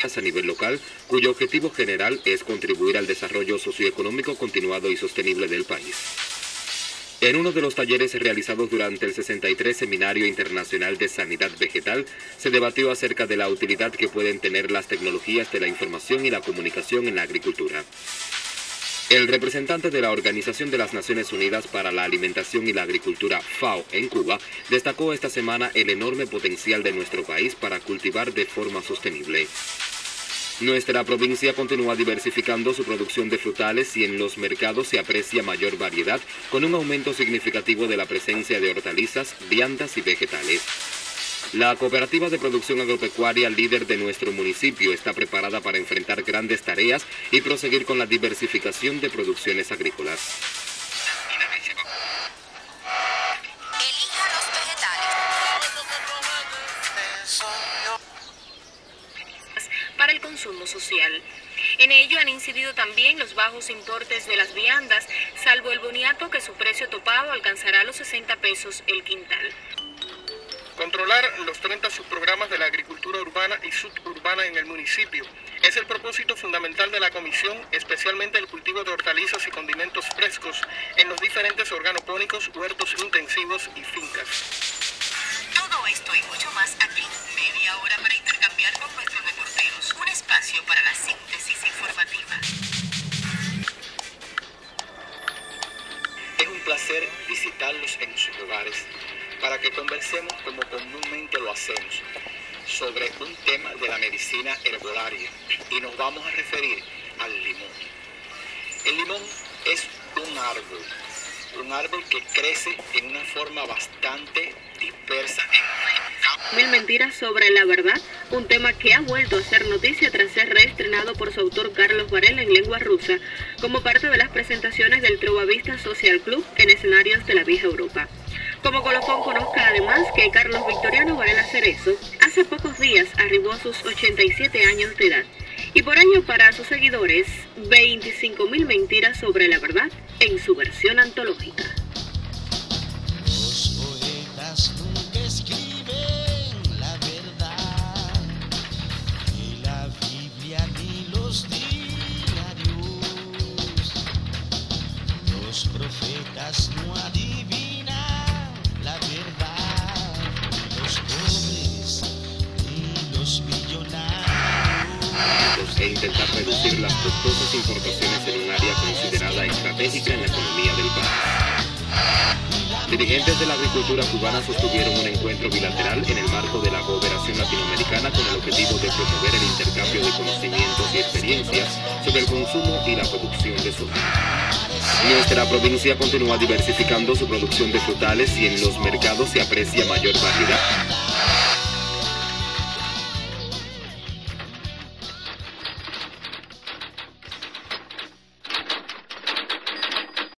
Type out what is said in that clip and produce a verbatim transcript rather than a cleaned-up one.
empresas a nivel local, cuyo objetivo general es contribuir al desarrollo socioeconómico continuado y sostenible del país. En uno de los talleres realizados durante el sesenta y tres Seminario Internacional de Sanidad Vegetal, se debatió acerca de la utilidad que pueden tener las tecnologías de la información y la comunicación en la agricultura. El representante de la Organización de las Naciones Unidas para la Alimentación y la Agricultura, FAO, en Cuba, destacó esta semana el enorme potencial de nuestro país para cultivar de forma sostenible. Nuestra provincia continúa diversificando su producción de frutales y en los mercados se aprecia mayor variedad, con un aumento significativo de la presencia de hortalizas, viandas y vegetales. La cooperativa de producción agropecuaria líder de nuestro municipio está preparada para enfrentar grandes tareas y proseguir con la diversificación de producciones agrícolas. Para el consumo social. En ello han incidido también los bajos importes de las viandas, salvo el boniato que su precio topado alcanzará los sesenta pesos el quintal. Controlar los treinta subprogramas de la agricultura urbana y suburbana en el municipio es el propósito fundamental de la comisión, especialmente el cultivo de hortalizas y condimentos frescos en los diferentes organopónicos, huertos intensivos y fincas. Todo esto y mucho más aquí. Media hora para intercambiar con nuestros reporteros. Un espacio para la síntesis informativa. Es un placer visitarlos en sus hogares para que conversemos como comúnmente lo hacemos sobre un tema de la medicina herbolaria y nos vamos a referir al limón. El limón es un árbol, un árbol que crece en una forma bastante dispersa. Mil mentiras sobre la verdad, un tema que ha vuelto a ser noticia tras ser reestrenado por su autor Carlos Varela en lengua rusa, como parte de las presentaciones del Trovavista Social Club en escenarios de la vieja Europa. Como colofón conozca además que Carlos Victoriano Varela Cerezo hace pocos días arribó a sus ochenta y siete años de edad y por año para sus seguidores veinticinco mil mentiras sobre la verdad en su versión antológica. Los poetas nunca escriben la verdad, ni la Biblia ni los diarios. Los profetas no adivinan la verdad, ni los pobres ni los millonarios. E intentar reducir las costosas importaciones en un área considerada estratégica en la economía del país. Dirigentes de la agricultura cubana sostuvieron un encuentro bilateral en el marco de la cooperación latinoamericana con el objetivo de promover el intercambio de conocimientos y experiencias sobre el consumo y la producción de soja. Nuestra provincia continúa diversificando su producción de frutales y en los mercados se aprecia mayor variedad,